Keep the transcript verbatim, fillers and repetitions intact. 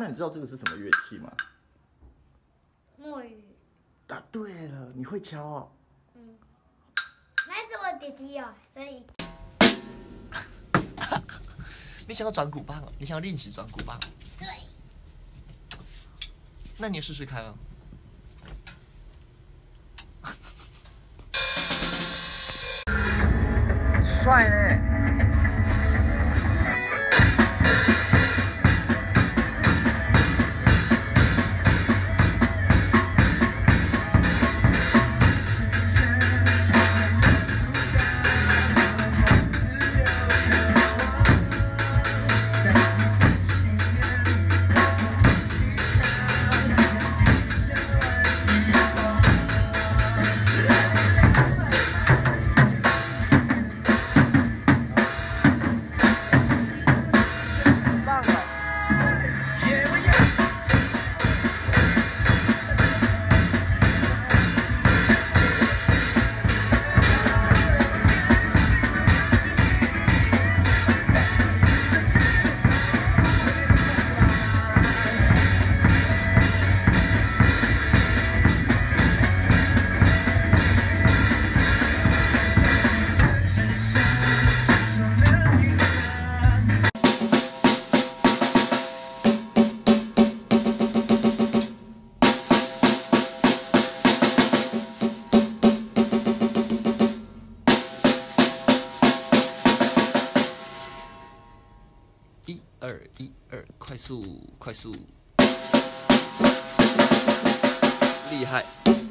那你知道这个是什么乐器吗？ 木鱼。 答对了，你会敲哦。 嗯，那是我弟弟哦，所以。 你想要转鼓棒哦？你想要练习转鼓棒？ 对。 那你试试看啊。帅呢！一二一二，快速快速，厉害！